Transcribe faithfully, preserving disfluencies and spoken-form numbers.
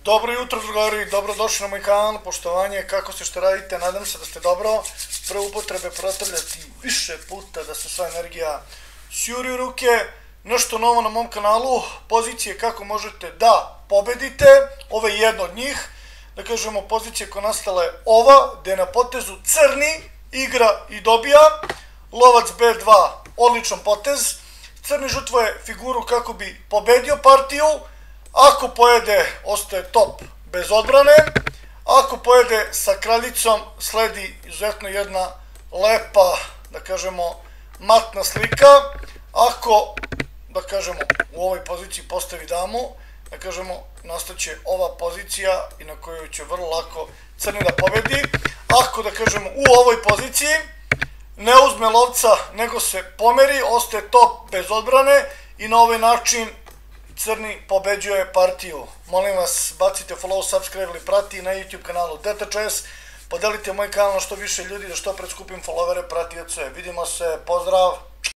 Dobro jutro, drugari, dobrodošli na moj kanal, poštovanje, kako se što radite, nadam se da ste dobro. Pre upotrebe protrljati više puta da se sva energija sjuri u ruke. Nešto novo na mom kanalu, pozicije kako možete da pobedite, ovo je jedna od njih. Da kažemo, pozicije koja nastala je ova, gde je na potezu crni, igra i dobija. Lovac be dva, odličan potez. Crni žrtvuje figuru kako bi pobedio partiju. Ako pojede, ostaje top bez odbrane. Ako pojede sa kraljicom, sledi izuzetno jedna lepa, da kažemo, matna slika. Ako, da kažemo, u ovoj poziciji postavi damu, da kažemo, nastaće ova pozicija i na kojoj će vrlo lako crni da pobedi. Ako, da kažemo, u ovoj poziciji ne uzme lovca, nego se pomeri, ostaje top bez odbrane i na ovaj način crni pobeđuje partiju. Molim vas, bacite follow, subscribe ili prati na YouTube kanalu dtčs, podelite moj kanal na što više ljudi da što pre skupim followere, pratioce. Vidimo se, pozdrav!